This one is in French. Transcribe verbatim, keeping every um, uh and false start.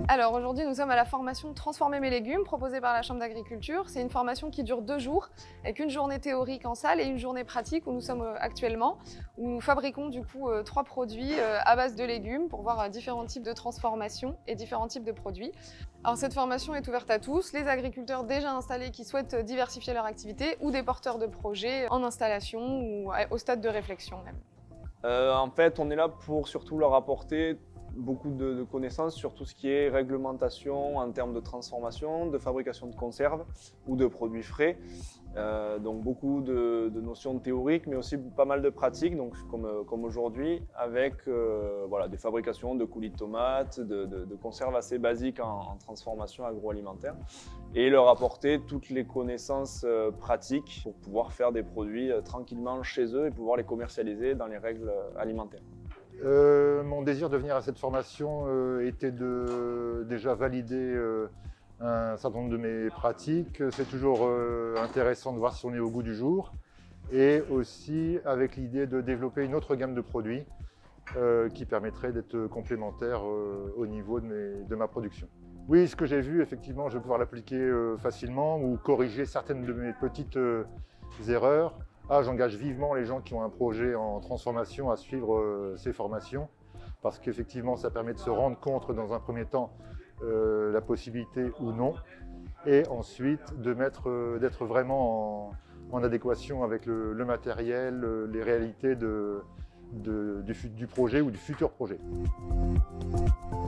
Alors aujourd'hui, nous sommes à la formation Transformer mes légumes proposée par la Chambre d'agriculture. C'est une formation qui dure deux jours avec une journée théorique en salle et une journée pratique où nous sommes actuellement, où nous fabriquons du coup trois produits à base de légumes pour voir différents types de transformations et différents types de produits. Alors cette formation est ouverte à tous, les agriculteurs déjà installés qui souhaitent diversifier leur activité ou des porteurs de projets en installation ou au stade de réflexion même. Euh, en fait, on est là pour surtout leur apporter beaucoup de, de connaissances sur tout ce qui est réglementation en termes de transformation, de fabrication de conserves ou de produits frais. Euh, donc beaucoup de, de notions théoriques, mais aussi pas mal de pratiques, donc comme, comme aujourd'hui, avec euh, voilà, des fabrications de coulis de tomates, de, de, de conserves assez basiques en, en transformation agroalimentaire, et leur apporter toutes les connaissances euh, pratiques pour pouvoir faire des produits euh, tranquillement chez eux et pouvoir les commercialiser dans les règles alimentaires. Euh, mon désir de venir à cette formation euh, était de déjà valider euh, un certain nombre de mes pratiques. C'est toujours euh, intéressant de voir si on est au goût du jour, et aussi avec l'idée de développer une autre gamme de produits euh, qui permettrait d'être complémentaire euh, au niveau de, mes, de ma production. Oui, ce que j'ai vu, effectivement, je vais pouvoir l'appliquer euh, facilement ou corriger certaines de mes petites euh, erreurs. Ah, j'engage vivement les gens qui ont un projet en transformation à suivre euh, ces formations, parce qu'effectivement, ça permet de se rendre compte dans un premier temps euh, la possibilité ou non, et ensuite de mettre, euh, d'être vraiment en, en adéquation avec le, le matériel, les réalités de, de, du, du projet ou du futur projet.